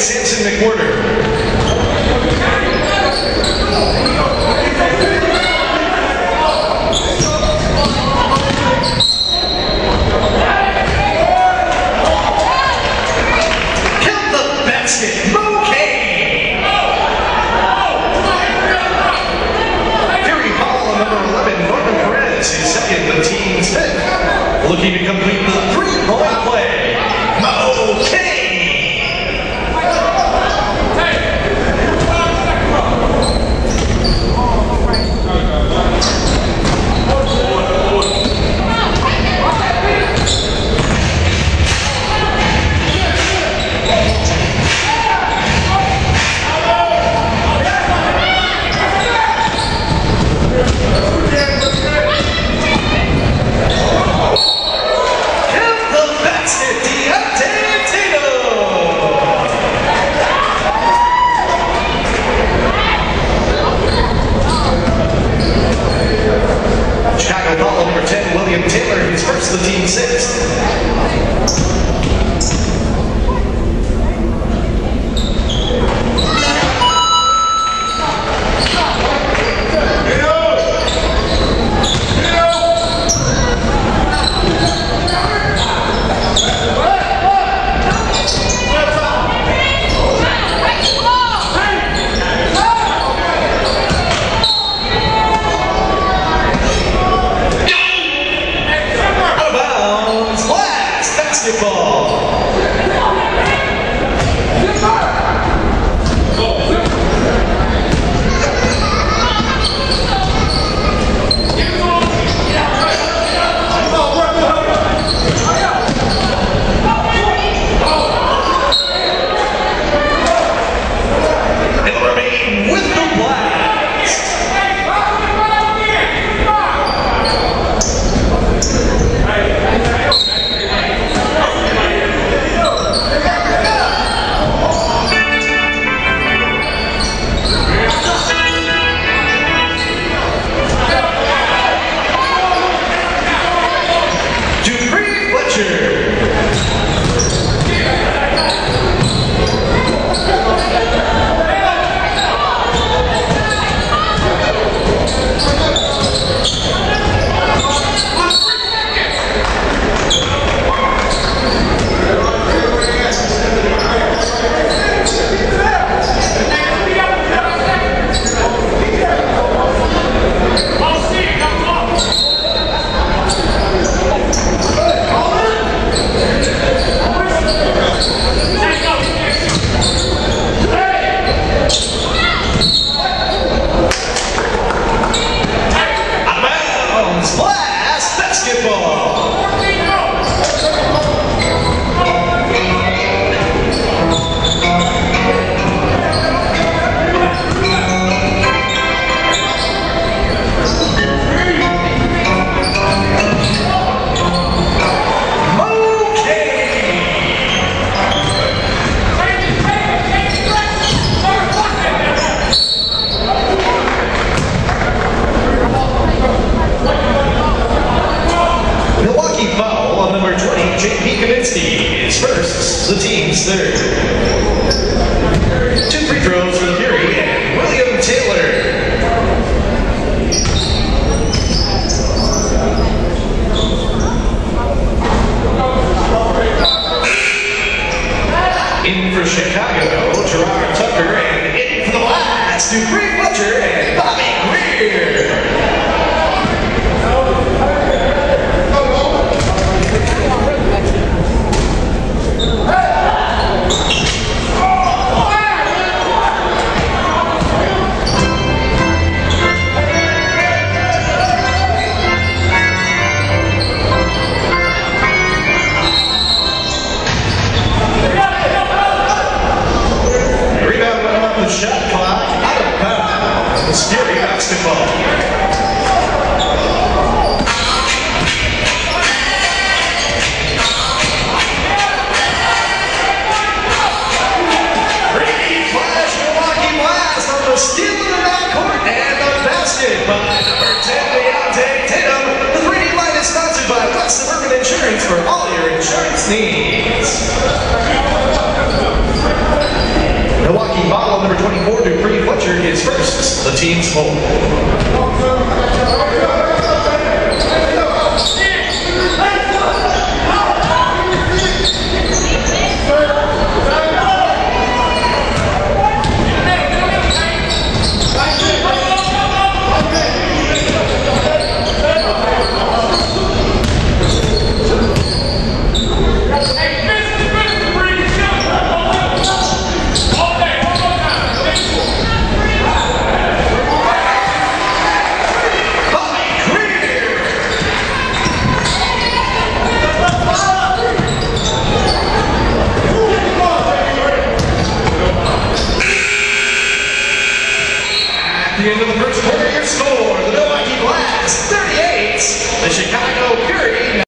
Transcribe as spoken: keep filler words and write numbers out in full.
Samson McWhorter. Looking to complete the three-point play, Mo Kane. Taylor, he's first to the team sixth. Is first, the team's third. Two free throws for the Fury and William Taylor. In for Chicago, Gerard Tucker, and in for the Blast, Dupree Fletcher and Bobby Greer. Shot clock out of bounds. Fury basketball. Brady Flash, Milwaukee Blast on the steal in the backcourt and the basket by number ten, Deontay Tatum. The three D line is sponsored by West Suburban Insurance for all your insurance needs. Milwaukee bottle number twenty-four, Dupree Fletcher is first. The team's home.